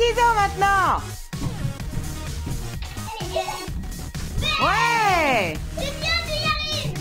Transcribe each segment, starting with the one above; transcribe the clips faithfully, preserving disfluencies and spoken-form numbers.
ciseaux maintenant. Ouais. C'est bien, tu y arrives.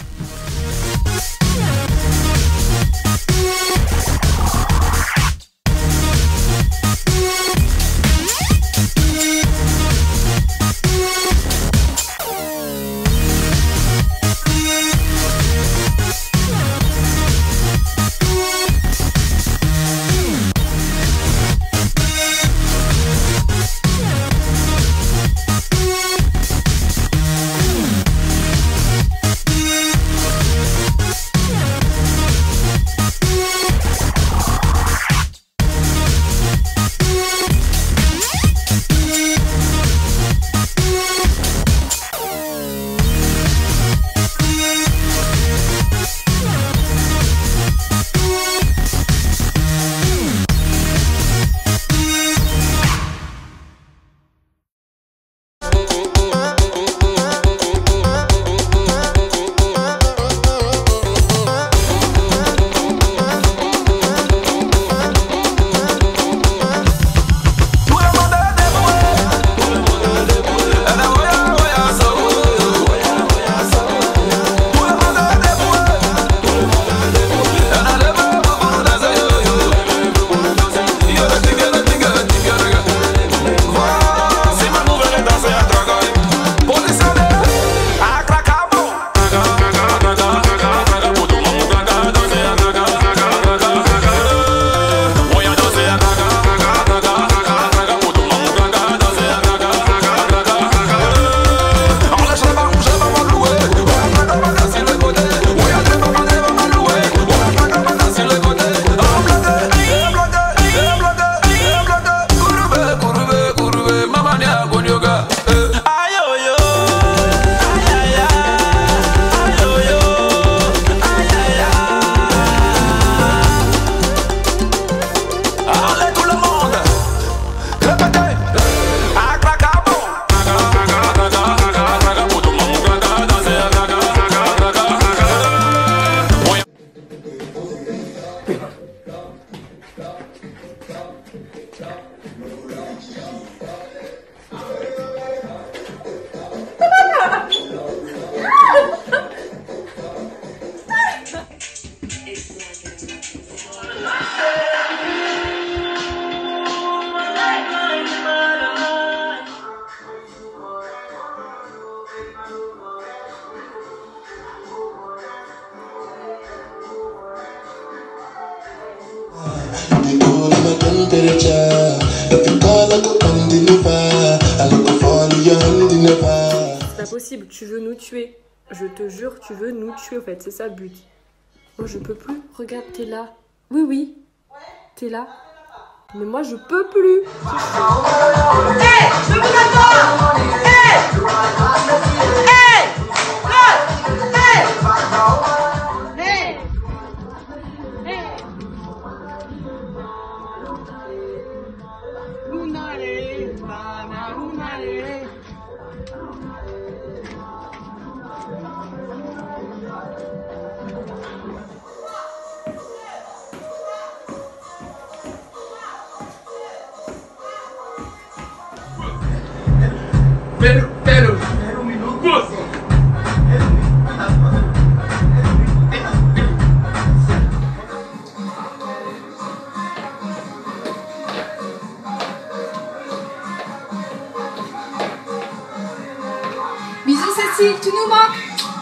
C'est pas possible, tu veux nous tuer. Je te jure, tu veux nous tuer, en fait, c'est ça le but. Moi, je peux plus. Regarde, t'es là. Oui, oui. T'es là. Mais moi, je peux plus. Hey, je vous attends. Hey, hey, hey, hey, hey. Unare, bana, unare. Pero, pero, pero un minuto. Bisous Cécile, tu nous manques.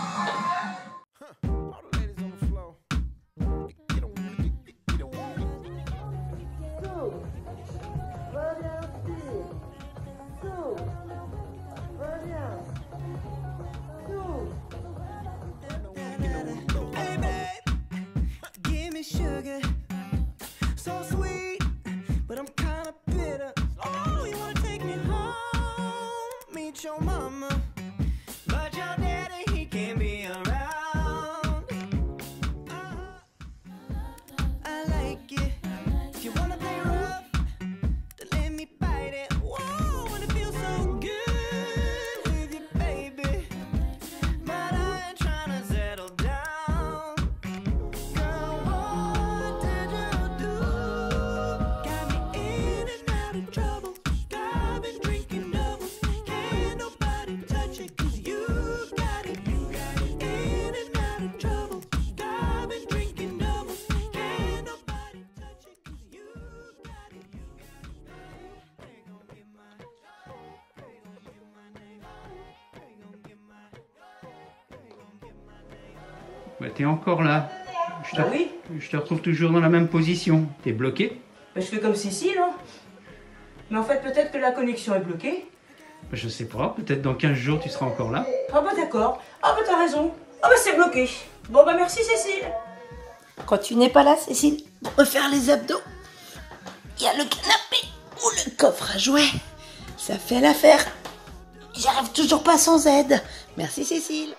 Your mama, but your daddy, he can't be around. uh, I like it. If you wanna play rough, then let me bite it. Whoa, when it feels so Bah, t'es encore là. Je te, Ah oui. je te retrouve toujours dans la même position. T'es bloqué. Bah, je fais comme Cécile, hein. Mais en fait, peut-être que la connexion est bloquée. Bah, je sais pas, peut-être dans quinze jours tu seras encore là. Ah bah d'accord. Ah bah t'as raison. Ah bah c'est bloqué. Bon bah merci Cécile. Quand tu n'es pas là, Cécile, pour refaire les abdos, il y a le canapé ou le coffre à jouets. Ça fait l'affaire. J'arrive toujours pas sans aide. Merci Cécile.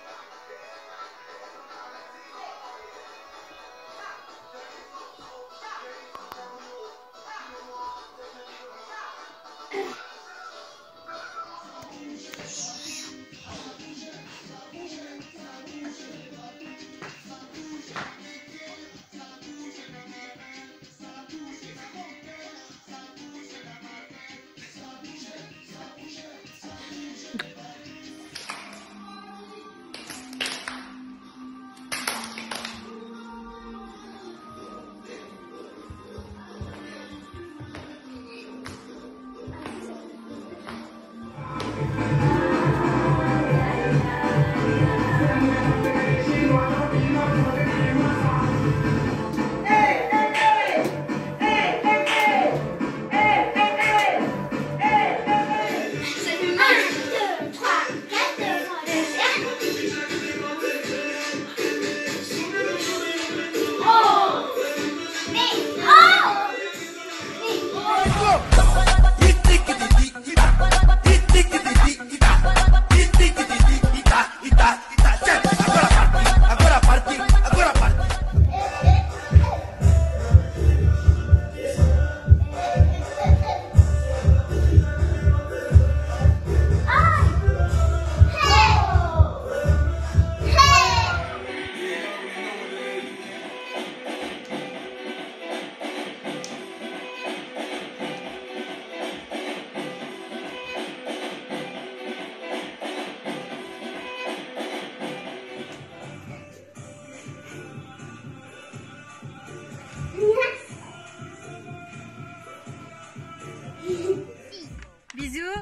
Bisous.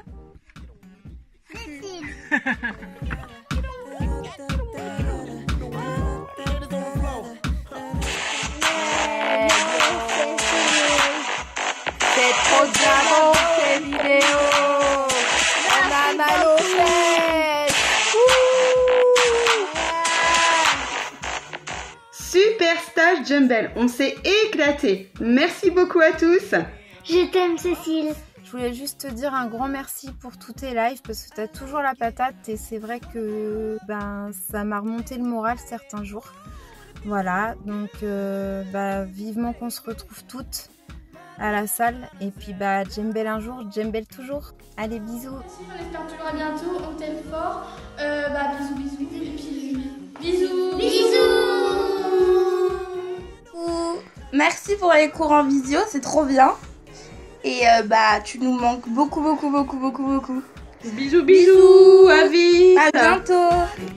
C'est trop bien bon ces vidéos. On a mal aux fesses. Super stage Jumble, on s'est éclaté. Merci beaucoup à tous. Je t'aime Cécile. Je voulais juste te dire un grand merci pour tous tes lives parce que tu as toujours la patate et c'est vrai que ben, ça m'a remonté le moral certains jours. Voilà, donc euh, bah, vivement qu'on se retrouve toutes à la salle et puis bah, Jumble un jour, Jumble toujours. Allez, bisous. On espère toujours à bientôt, on t'aime fort. Euh, bah bisous, bisous, et puis bisous. Bisous. Merci pour les cours en visio, c'est trop bien. Et euh, bah tu nous manques beaucoup beaucoup beaucoup beaucoup beaucoup. Bisous bisous, à vite. À bientôt.